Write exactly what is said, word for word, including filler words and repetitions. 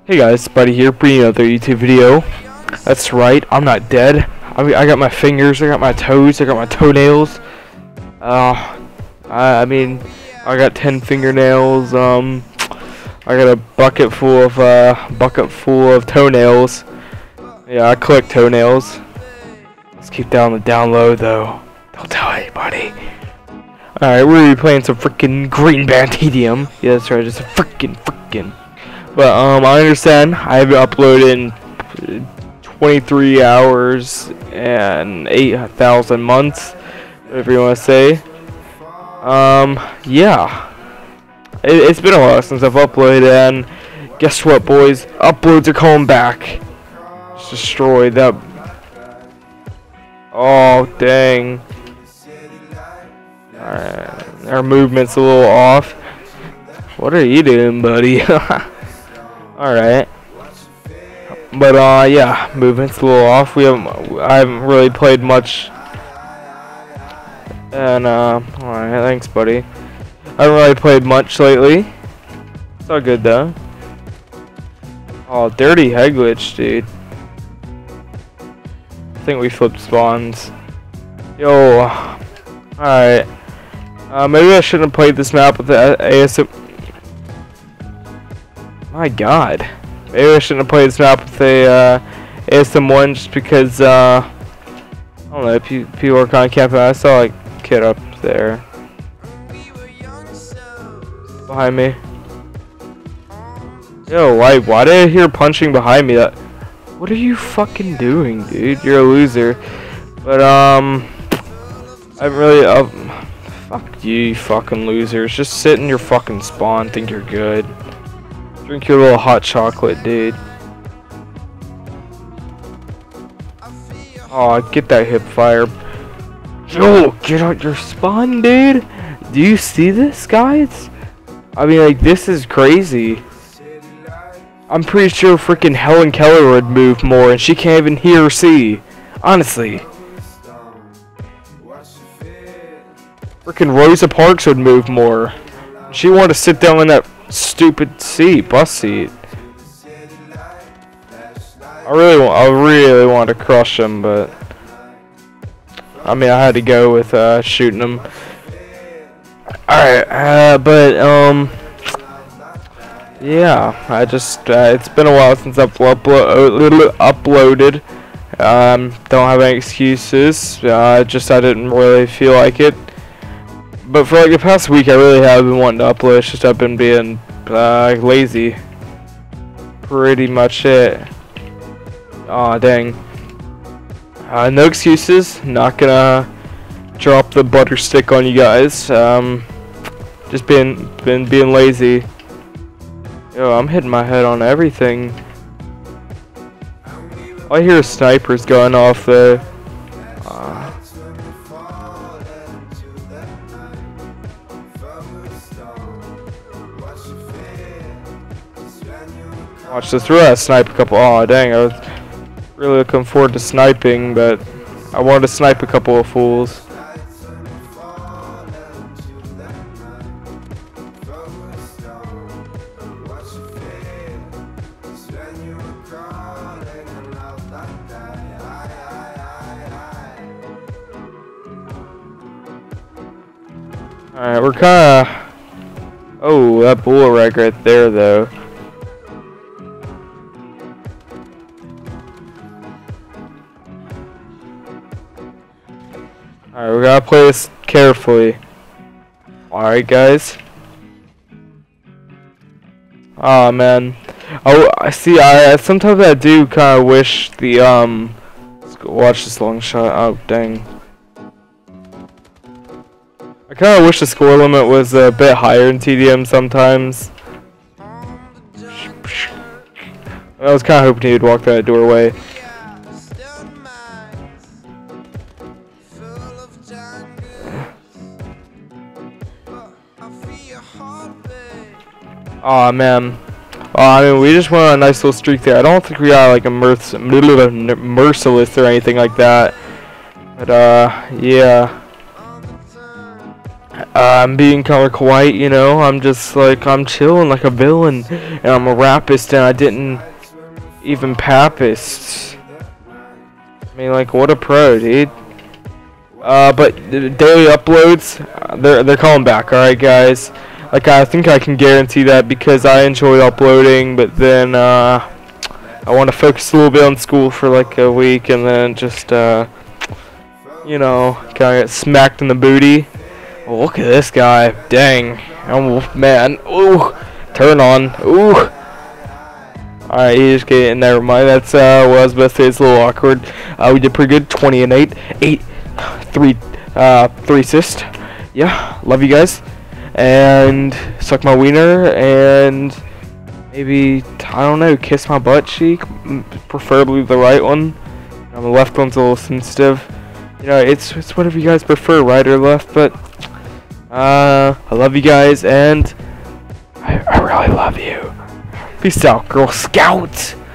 Hey guys, Buddy here, bringing another YouTube video. That's right, I'm not dead. I, mean, I got my fingers, I got my toes, I got my toenails. Uh, I, I mean, I got ten fingernails. Um, I got a bucket full of uh, bucket full of toenails. Yeah, I collect toenails. Let's keep that on the down low though. Don't tell anybody. Alright, we're gonna be playing some freaking Green Bandidium. Yeah, that's right, just a freaking freaking. But um, I understand I haven't uploaded in twenty-three hours and eight thousand months, whatever you want to say. Um, yeah, it, it's been a while since I've uploaded, and guess what, boys? Uploads are coming back. Just destroyed that. Oh dang! Alright, our movement's a little off. What are you doing, buddy? Alright, but uh yeah, movement's a little off. We haven't I haven't really played much, and uh alright, thanks buddy. I haven't really played much lately. It's all good though. Oh, dirty head glitch, dude. I think we flipped spawns. Yo, alright. Uh, maybe I shouldn't have played this map with the A S M. My god. Maybe I shouldn't have played this map with a uh, A S M one just because, uh, I don't know, people are kind of camping. I saw like a kid up there. Behind me. Yo, why, why did I hear punching behind me? That, what are you fucking doing, dude? You're a loser. But, um, I'm really, uh, fuck you, you fucking losers. Just sit in your fucking spawn, think you're good. Drink your little hot chocolate, dude. Oh, get that hip fire. Yo, get out your spawn, dude. Do you see this, guys? I mean, like, this is crazy. I'm pretty sure freaking Helen Keller would move more, and she can't even hear or see. Honestly. Freaking Rosa Parks would move more. She wanted to sit down in that stupid seat, bus seat. I really want, I really want to crush him, but I mean, I had to go with uh, shooting him. All right, uh, but um, yeah, I just uh, it's been a while since I've uplo uploaded. Um, don't have any excuses. Uh, just I didn't really feel like it. But for like the past week, I really have been wanting to upload. It's just I've been being uh, lazy. Pretty much it. Aw, dang. Uh, no excuses. Not gonna drop the butter stick on you guys. Um, just being been being lazy. Yo, I'm hitting my head on everything. I hear snipers going off there. Uh, Watch this. We're gonna snipe a couple. Oh dang! I was really looking forward to sniping, but I wanted to snipe a couple of fools. All right, we're kind of. Oh, that bullet rag right there, though. Alright, we gotta play this carefully. Alright, guys. Oh man. Oh, I see. I sometimes I do kind of wish the um. Let's go watch this long shot. Oh dang. I kind of wish the score limit was a bit higher in T D M sometimes. I was kind of hoping he'd walk that doorway. Aw, oh, man. Oh, I mean, we just went on a nice little streak there. I don't think we got like a merc merciless or anything like that. But, uh, yeah. uh, I'm being color white, you know. I'm just like, I'm chilling like a villain, and I'm a rapist, and I didn't even papist. I mean, like, what a pro, dude. Uh, but the daily uploads, uh, they're they're calling back. All right, guys. Like, I think I can guarantee that because I enjoy uploading, but then uh, I want to focus a little bit on school for like a week, and then just uh, you know, kind of get smacked in the booty. Oh, look at this guy. Dang. Oh, man. Ooh. Turn on. Ooh. Alright, he just get in there. Mind, that's uh, what I was about to say. It's a little awkward. Uh, we did pretty good. twenty and eight. eight. three. Uh, three assists. Yeah. Love you guys. And suck my wiener. And maybe, I don't know, kiss my butt cheek. Preferably the right one. Um, the left one's a little sensitive. You know, it's it's whatever you guys prefer, right or left, but uh, I love you guys, and I, I really love you. Peace out, Girl Scout!